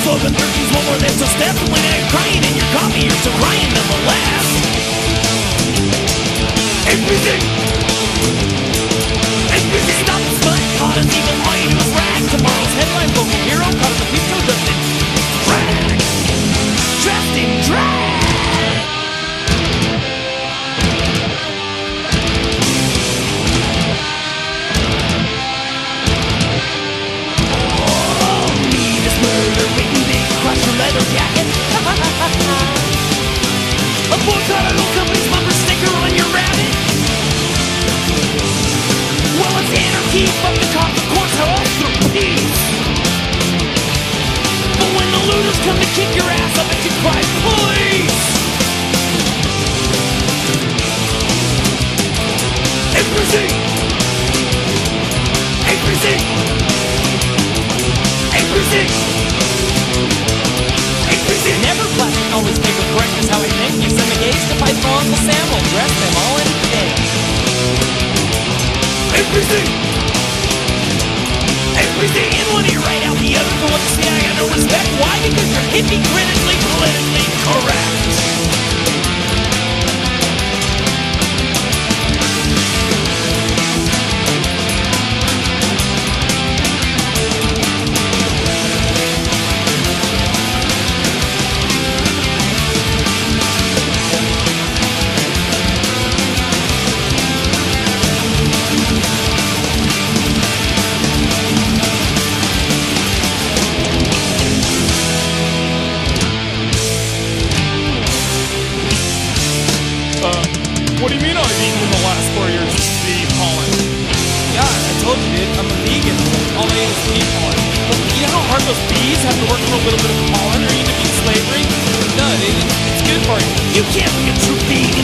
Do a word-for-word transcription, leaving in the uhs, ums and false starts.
twelve and thirteen's one more than so step. And when I'm crying in your coffee, you're still crying nonetheless. Everything, everything. Stop the smut, caught us even all you do is rag. Tomorrow's headline, local hero, caught the peep show, dressed in drag. Dressed in drag. Crush your leather jacket. A boycott oil company's bumper sticker on your rabbit. Well, it's anarchy, fuck the cops, of course, how else through peace. But when the looters come to kick your ass, I bet you cry, police. Everything, everything, everything. Never plastic, always paper correct is how I think. You send the gays to fight for Uncle Sam, will dress them all in pink. Everything! Everything in one ear, right out the other. For what you see, I got no respect. Why? Because you're hippie critically, politically correct. What do you mean I've eaten in the last four years of beef pollen? Yeah, I told you, dude. I'm a vegan. All I eat is bee pollen. Well, you know how hard those bees have to work for a little bit of pollen or even beat slavery? No, dude. It's good for you. You can't be a true vegan.